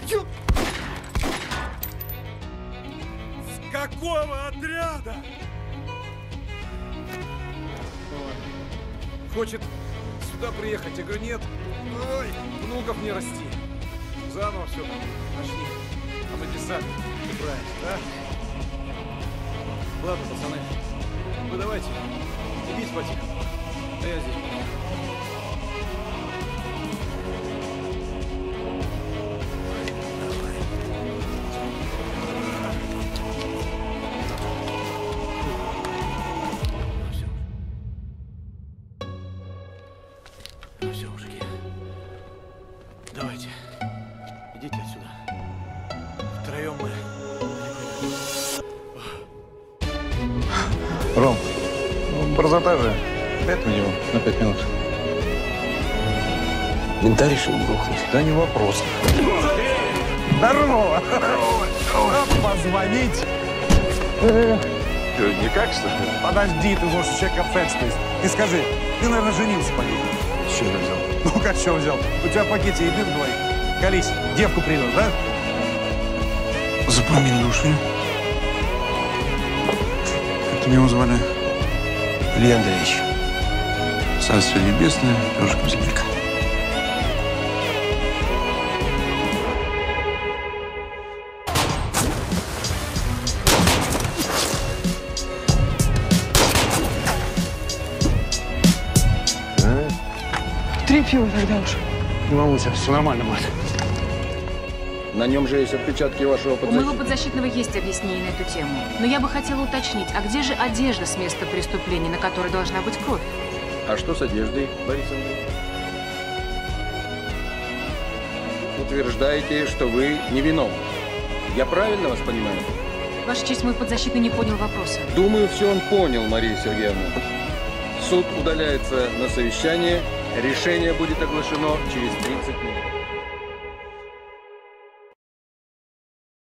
С какого отряда? Хочет сюда приехать. Я говорю, нет. Ой, внуков не расти. Заново все начни. А мы без сами убираемся, да? Ладно, пацаны. Вы давайте. Идите потихоньку. А я здесь. Все, мужики. Давайте. Идите отсюда. Втроем мы. Ром, ну, борзота же. 5 минут, на 5 минут. Мента решил грохнуть. Да не вопрос. Здорово! Позвонить? Что, никак, что ли? Подожди, ты можешь check up facts. И скажи, ты, наверное, женился по ней. С чего взял? Ну, как что взял? У тебя в пакете еды вдвоих. Колись, девку привез, да? Запомнил души. Как меня звали? Илья Андреевич. Царство небесное, ежиком земляка. Три пива тогда уж. Не волнуйся, все нормально, мать. На нем же есть отпечатки вашего У подзащитного. моего подзащитного есть объяснение на эту тему. Но я бы хотела уточнить, а где же одежда с места преступления, на которой должна быть кровь? А что с одеждой, Борис Андреевич? Утверждаете, что вы невиновны. Я правильно вас понимаю? Ваша честь, мой подзащитный не понял вопроса. Думаю, все он понял, Мария Сергеевна. Суд удаляется на совещание. Решение будет оглашено через 30 минут.